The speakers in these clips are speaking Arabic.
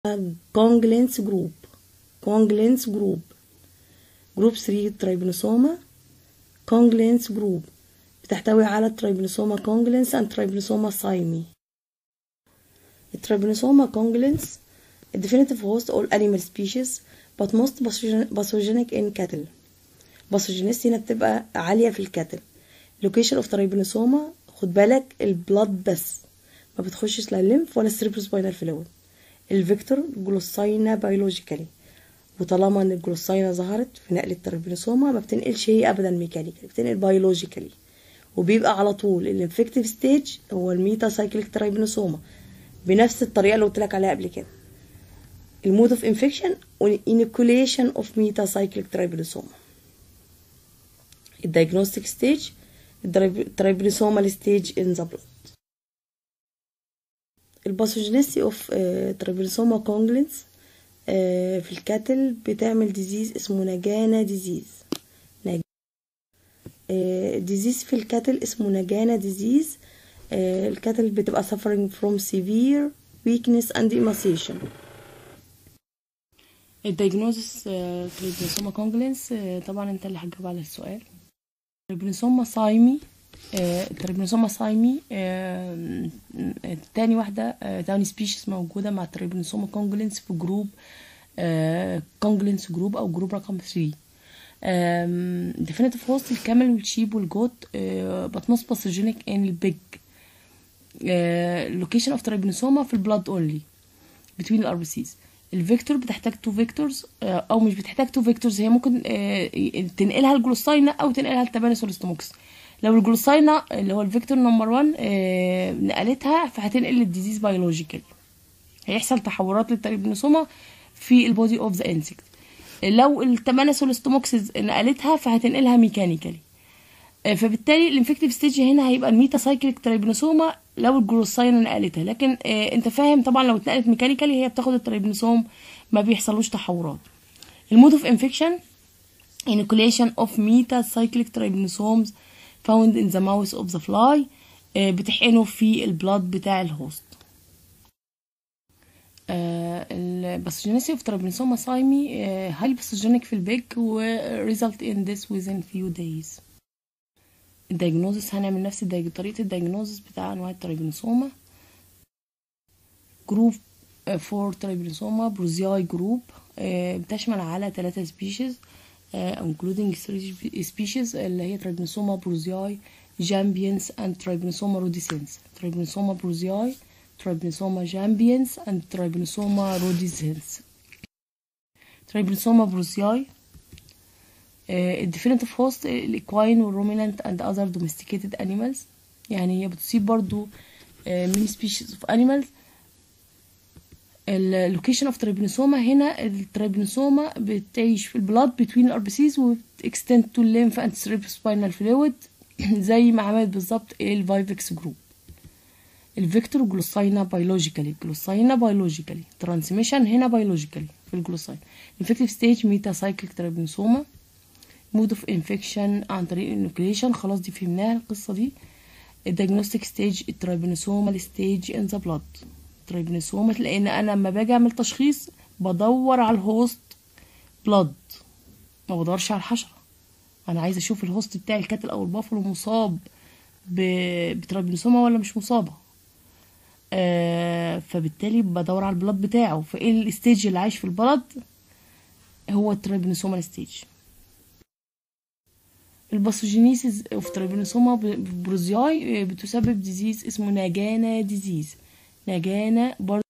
كونجلينس جروب. جروب 3 ترايبنوسوما كونجلينس جروب بتحتوي على ترايبنوسوما كونجلينس and ترايبنوسوما سايمي. الترايبنوسوما كونجلينس definitive host all animal species but most pathogenic in cattle. باثوجينيستي هنا بتبقى عالية في الكاتل. location of ترايبنوسوما خد بالك البلاد بس ما بتخشش لا الليمف ولا السيربروسباينال فلويد. الفيكتور جلوساينا بيولوجيكالي، وطالما ان الجلوساينا ظهرت في نقل الترايبنوسوما ما بتنقلش هي ابدا ميكانيكالي، بتنقل بيولوجيكالي، وبيبقى على طول الانفكتيف ستيج هو الميتا سايكليك ترايبنوسوما بنفس الطريقه اللي قلت لك عليها قبل كده. المود اوف انفكشن انيكوليشن اوف ميتا سايكليك ترايبنوسوما. الدايجنوستيك ستيج الترايبنوسومال ستيج ان ذا بلود. الباثوجينيستي اوف ترايبنوسوما كونجلينس في الكاتل بتعمل ديزيز اسمه نجانا ديزيز. ديزيز في الكاتل اسمه نجانا ديزيز. الكاتل بتبقى suffering from severe weakness and emaciation. الدايجنوزس ترايبنوسوما كونجلينس طبعا انت اللي هتجاوب على السؤال. ترايبنوسوما سايمي. الترايبنوسوما سايمي تاني واحدة تاني سبيشيز موجودة مع الترايبنوسوما كونجلينس في جروب كونجلينس جروب أو جروب رقم 3. definitive host الكامل والشيب والجوت but most pathogenic in البيج. location of ترايبنوسوما في البلاد only between الاربسيز. الفيكتور بتحتاج 2 فيكتورز او مش بتحتاج 2 فيكتورز، هي ممكن تنقلها الجلوساينا او تنقلها التبانس والستوموكس. لو الجلوساينا اللي هو الفيكتور نمبر 1 نقلتها فهتنقل الديزيز بيولوجيكالي، هيحصل تحورات للترايبنوسوما في البودي اوف ذا انسكت. لو التبانس والستوموكسز نقلتها فهتنقلها ميكانيكالي. فبالتالي الانفكتيف ستيج هنا هيبقى الميتا سايكليك ترايبنوسوما لو الجلوساينا نقلتها، لكن انت فاهم طبعا لو اتنقلت ميكانيكالي هي بتاخد الترايبنوسوم ما بيحصلوش تحورات. المود اوف انفكشن inoculation of metacyclic trypanosomes found in the mouth of the fly. بتحقنه في البلاد بتاع الهوست. الباثوجينيسيس اوف ترايبنوسوما سايمي هل باثوجينيك في البيج و result in this within few days. الدايجنوزس هنعمل نفس طريقة الدايجنوزس بتاع انواع الترايبنوسوما. جروب 4 ترايبنوسوما بروزياي جروب بتشمل على 3 سبيشيز including 3 species اللي هي ترايبنوسوما بروزياي جامبينس and ترايبنوسوما روديسنس. ترايبنوسوما بروزياي ترايبنوسوما جامبينس and ترايبنوسوما روديسنس. ترايبنوسوما بروزياي الديفينيتيف هوست الاكواين والرومينانت and other domesticated animals، يعني هي بتصيب برضو many species of animals. اللوكيشن اوف ترايبنوسوما هنا الترايبنوسوما بتعيش في البلاد بتوين الاربسيز وبتكستند تو الليمف اند سيربروسباينال فلويد زي ما عملت بالظبط الفايفكس جروب. الفيكتور جلوساينا بيولوجيكالي ترانسميشن هنا بيولوجيكالي في الجلوساين. انفكتيف ستيج ميتا سايكليك ترايبنوسوما. مود اوف انفكشن عن طريق الانوكليشن، خلاص دي فهمناها القصه دي. الدياجنوستيك ستيج الترايبنوسومال ستيج ان ذا بلاد. ترايبنوسوما لان انا لما باجي اعمل تشخيص بدور على الهوست بلاد، ما بدورش على الحشره. انا عايزه اشوف الهوست بتاع الكاتل او البافلو مصاب بترايبنوسوما ولا مش مصابه. فبالتالي بدور على البلاد بتاعه، فايه الستيج اللي عايش في البلد هو الترايبنوسوما ستيج. الباثوجينيسيس اوف ترايبنوسوما بروزياي بتسبب ديزيز اسمه نجانا ديزيز. نجانا برضه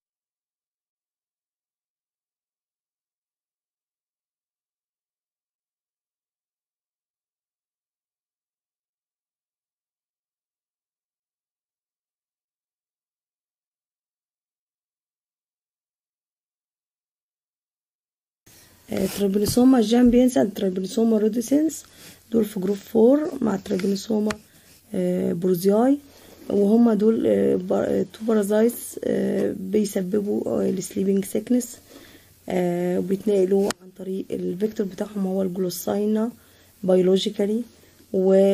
ترايبنوسوما جامبينس and ترايبنوسوما روديسنس دول في جروب 4 مع ترايبنوسوما بروزياي، وهما دول تو بارازايتس بيسببوا السليبنج سيكنس، وبيتنقلوا عن طريق الفيكتور بتاعهم هو الجلوساينا بيولوجيكالي،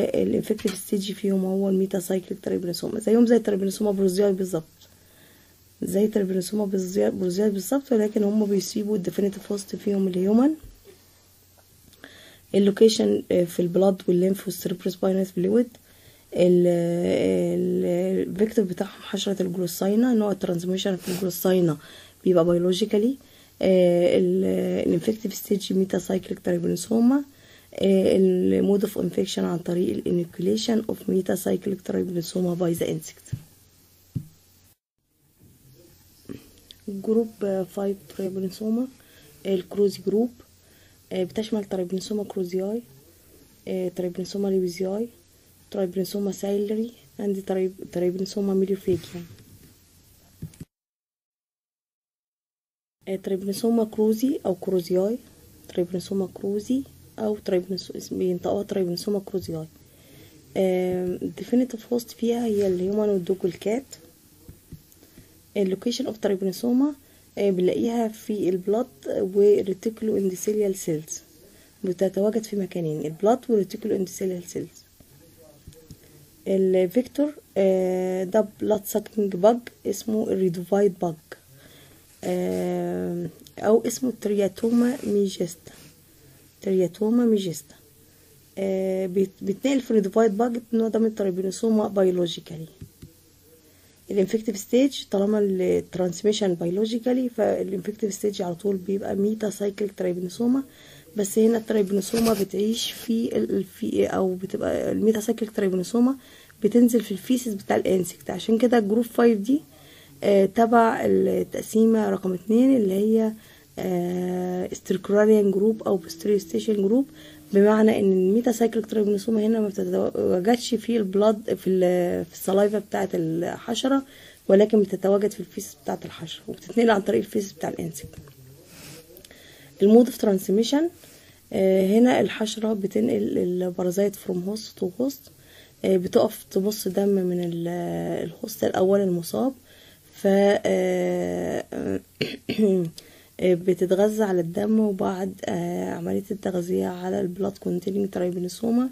والانفكتيف ستيج فيهم هو الميتا سايكليك ترايبنوسوما زيهم زي الترايبنوسوما بروزياي بالظبط. زي التريبانوسوما بروزيات بالظبط، ولكن هم بيسيبوا الديفينيتيف هوست فيهم الهيومن. اللوكيشن في البلاد والليمف والسيربروسباينال فلويد. الفيكتور بتاعهم حشرة الجلوساينا. نوع الترانسميشن في الجلوساينا بيبقى بيولوجيكالي. الانفكتيف ستيج ميتا سايكليك تريبانوسوما. المود اوف انفكشن عن طريق الانيكوليشن اوف ميتا سايكليك تريبانوسوما باي ذا انسكت. جروب 5 تريبانوسوما. الكروزي جروب بتشمل تريبانوسوما كروزياي، تريبانوسوما ليبيزياي، تريبانوسوما سايلري، عندي تريبانوسوما ميليوفيكيا. تريبانوسوما كروزي او كروزياي، تريبانوسوما كروزي او بينطقوها تريبانوسوما كروزياي. الديفينيتيف هوست فيها هي الهيومن والدوج والكات. اللوكيشن اوف تريبانوسوما بنلاقيها في البلاد والريتيكولو اندوثيليال سيلز، بتتواجد في مكانين، البلاد والريتيكولو اندوثيليال سيلز. الفيكتور ده بلاد ساكينج باج اسمه الريدوفايد باج، او اسمه ترياتوما ميجستا. ترياتوما ميجستا بيتنقل في الريدوفايد باج. النوع ده من التريبانوسوما بيولوجيكالي. الانفكتيف ستيج طالما الترانسميشن بيولوجيكالي، فالانفكتيف ستيج على طول بيبقى ميتا سايكليك تريبانوسوما. بس هنا التريبانوسوما بتعيش في او بتبقى الميتا سايكليك تريبانوسوما بتنزل في الفيسز بتاع الانسكت. عشان كده الجروب 5 دي تبع التقسيمة رقم 2 اللي هي استركراليان جروب او بستريستيشن جروب، بمعنى ان الميتا سايكليك تريبانوسوما هنا ما بتتواجدش في البلاد في السلايفا بتاعه الحشره، ولكن بتتواجد في الفيس بتاعه الحشره وبتتنقل عن طريق الفيس بتاع الانسكت. المود اوف ترانسميشن هنا الحشره بتنقل البارازايت فروم هوست تو هوست، بتقف تبص دم من الهوست الاول المصاب، ف بتتغذى على الدم، وبعد عملية التغذية على البلاد كونتيننج تريبانوسوما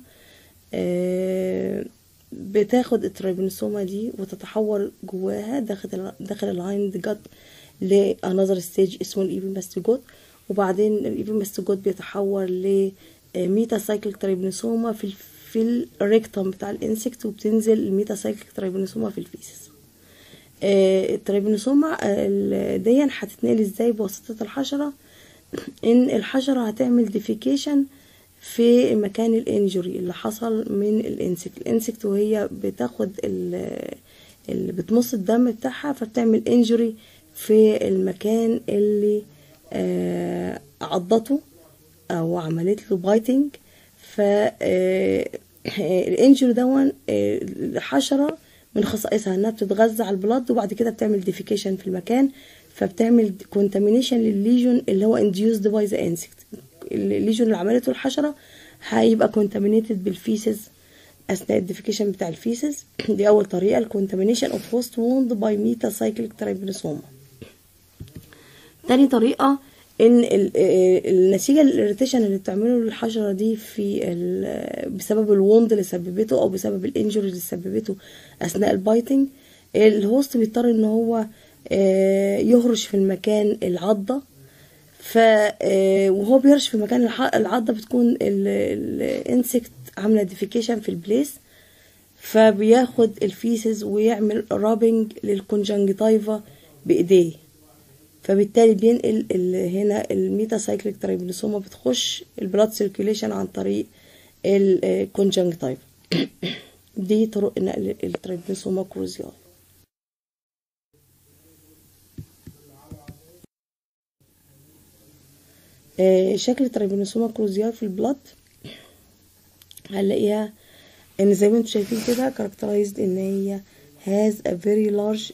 بتاخد التريبانوسوما دي وتتحول جواها داخل الهايند جات لانذر ستيج اسمه الايبيماستوجوت، وبعدين الايبيماستوجوت بيتحول لميتا سايكليك تريبانوسوما في الريكتوم بتاع الانسكت، وبتنزل الميتا سايكليك تريبانوسوما في الفيسس. التريبانوسوما دي هتتنقل ازاي بواسطة الحشرة؟ ان الحشرة هتعمل ديفيكيشن في مكان الانجري اللي حصل من الانسكت وهي بتاخد اللي بتمص الدم بتاعها، فبتعمل انجري في المكان اللي عضته او عملت له بايتنج. الانجري دون الحشرة من خصائصها انها بتتغذى على البلاد، وبعد كده بتعمل ديفيكيشن في المكان، فبتعمل كونتامينيشن للليجون اللي هو انديوسد باي ذا انسكت. الليجون اللي عملته الحشره هيبقى كونتامينيتد بالفيسز اثناء الديفيكيشن بتاع الفيسز. دي اول طريقه، الكونتامينيشن اوف هوست ووند باي ميتا سايكليك تريبانوسوما. تاني طريقه ان النتيجه الاريتيشن اللي بتعمله للحشره دي بسبب الوند اللي سببته او بسبب الانجري اللي سببته اثناء البايتنج، الهوست بيضطر ان هو يهرش في المكان العضه، وهو بيهرش في مكان العضه بتكون الانسكت عامله ديفيكيشن في البليس، فبياخد الفيسز ويعمل رابنج للكونجنكتيفا بايديه، فبالتالي بينقل هنا الميتا سايكليك تريبانوسوما بتخش البلاد سيركيوليشن عن طريق الكونجنكتيفا. دي طرق نقل التريبانوسوما كروزياي. شكل التريبانوسوما كروزياي في البلاد هنلاقيها ان زي ما انتم شايفين كده كاركترايزد ان هي has a very large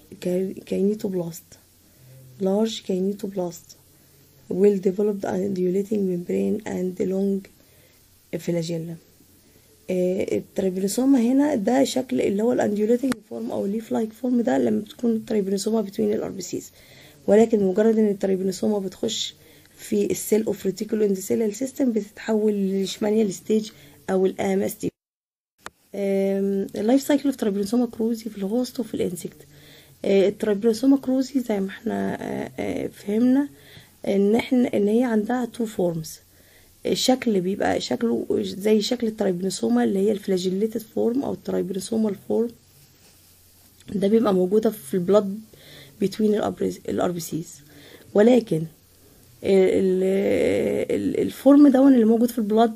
kinetoblast well developed undulating membrane and long flagellum. التريبانوسوما هنا ده شكل اللي هو الانديوليتنج فورم او الليف لايك فورم، ده لما بتكون التريبانوسوما بتوين الاربسيس، ولكن مجرد ان التريبانوسوما بتخش في السيل اوف ريتيكولو اندوثيليال سيستم بتتحول للشمانيال ستيج او الام ستيج. اللايف سايكل اوف تريبانوسوما كروزي في الهوست وفي الانسكت. الترايبانوسوما كروزي زي ما احنا فهمنا ان هي عندها تو فورمز. الشكل بيبقى شكله زي شكل الترايبانوسوما اللي هي الفلاجيليتد فورم او الترايبانوسوما فورم، ده بيبقى موجوده في البلاد بين الار بي سيز. ولكن الفورم ده اللي موجود في البلاد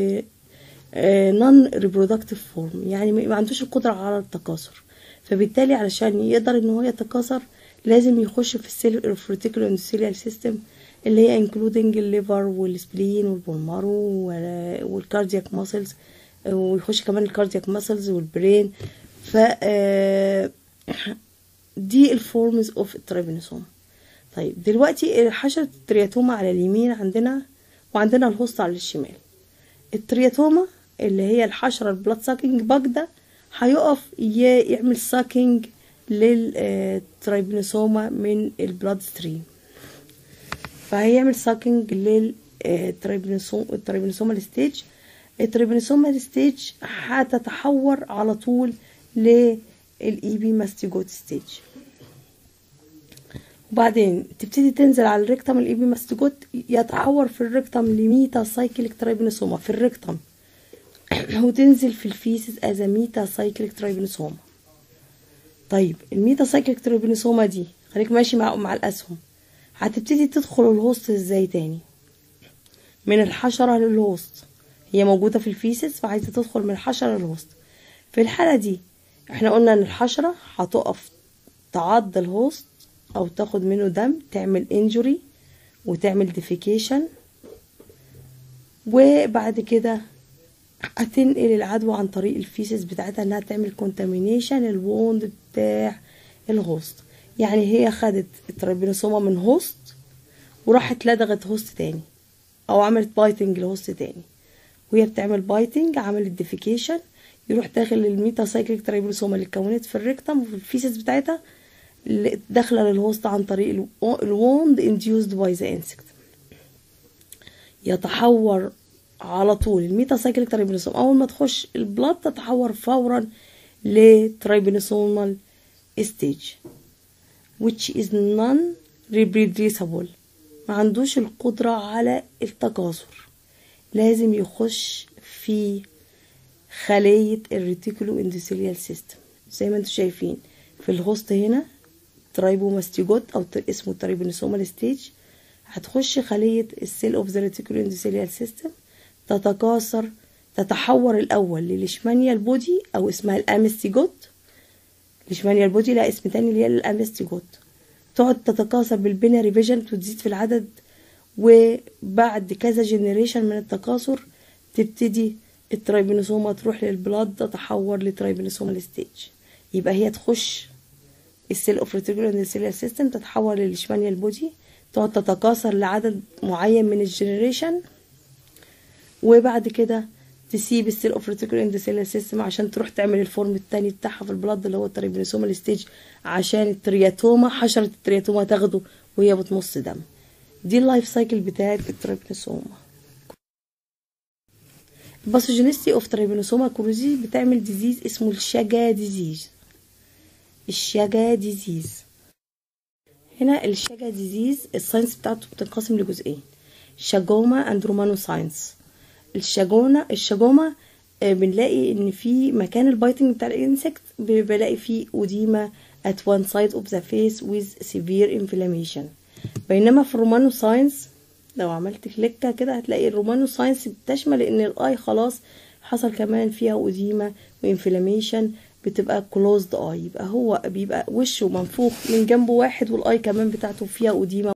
نون ريبرودكتيف فورم، يعني ما عندوش القدره على التكاثر، فبالتالي علشان يقدر ان هو يتكاثر لازم يخش في السيل الريتيكولو اندوثيليال سيستم اللي هي انكلودنج الليفر والسبلين والبولمارو والكاردياك ماسلز، ويخش كمان الكاردياك ماسلز والبرين. ف دي الفورمز اوف الترايبانوسوما. طيب دلوقتي حشرة الترياتوما على اليمين عندنا، وعندنا الهوست على الشمال. الترياتوما اللي هي الحشرة البلاد ساكينج باج ده هيقف يعمل ساكينج للترايبانوسوما من البلاد ستريم، فهيعمل ساكينج للترايبانوسوما الستيج. الترايبانوسوما الستيج هتتحور على طول للإيبي ماستيجوت ستيج، وبعدين تبتدي تنزل على الريكتم. الإيبي ماستيجوت يتحور في الريكتم لميتا سايكليك ترايبانوسوما في الريكتم، وتنزل في الفيسز از ميتا سايكليك ترايبانوسوما. طيب الميتا سايكليك ترايبانوسوما دي خليك ماشي مع الأسهم، هتبتدي تدخل الهوست ازاي تاني؟ من الحشرة للهوست. هي موجودة في الفيسز فعايزة تدخل من الحشرة للهوست. في الحالة دي احنا قلنا ان الحشرة هتقف تعض الهوست او تاخد منه دم، تعمل انجوري وتعمل ديفيكيشن، وبعد كده هتنقل العدوى عن طريق الفيسز بتاعتها انها تعمل كونتامينيشن الووند بتاع الهوست. يعني هي خدت الترايبانوسوما من هوست وراحت لدغت هوست تاني او عملت بايتنج لهوست تاني، وهي بتعمل بايتنج عملت ديفيكيشن، يروح داخل الميتا سايكليك ترايبانوسوما اللي اتكونت في الريكتم وفي الفيسز بتاعتها اللي داخله للهوست عن طريق الووند induced باي ذا انسكت. يتحور على طول الميتا سايكليك ترايبانوسوما اول ما تخش البلاد تتحور فورا لترايبانوسومال ستيج which is non-reproducible، ما عندوش القدرة على التكاثر، لازم يخش في خلية الريتيكولو اندوثيليال سيستم زي ما انتم شايفين في الهوست هنا ترايبوماستيجوت او اسمه ترايبانوسومال ستيج. هتخش خلية السيل اوف ذا ريتيكولو اندوثيليال سيستم تتكاثر، تتحور الاول لليشمانيال بودي او اسمها الامستيجوت. ليشمانيال بودي لها اسم تاني اللي هي الامستيجوت، تقعد تتكاثر بالبيناري فيجن وتزيد في العدد، وبعد كذا جنريشن من التكاثر تبتدي الترايبانوسوما تروح للبلاد تتحور لترايبانوسومال ستيج. يبقى هي تخش السيل اوف ريتيكولو اندوثيليال سيستم تتحول لليشمانيال بودي، تقعد تتكاثر لعدد معين من الجنريشن، وبعد كده تسيب السيل اوف ريتيكولو اندوثيليال سيستم عشان تروح تعمل الفورم التاني بتاعها في البلاد اللي هو الترايبانوسومال ستيج، عشان الترياتوما حشرة الترياتوما تاخده وهي بتمص دم. دي اللايف سايكل بتاعت الترايبانوسوما. الباثوجينيستي اوف ترايبانوسوما كروزي بتعمل ديزيز اسمه الشاجا ديزيز. الشاجا ديزيز هنا الشاجا ديزيز الساينس بتاعته بتنقسم لجزئين، شاجوما اند رومانو ساينس. الشاجوما بنلاقي ان في مكان البايتنج بتاع الانسكت بلاقي فيه اوديما at one side of the face with severe inflammation. بينما في الرومانو ساينس لو عملت كليكه كده هتلاقي الرومانو ساينس بتشمل ان الاي خلاص حصل كمان فيها اوديما وانفلاميشن، بتبقى closed eye، يبقى هو بيبقى وشه منفوخ من جنبه واحد والاي كمان بتاعته فيها اوديما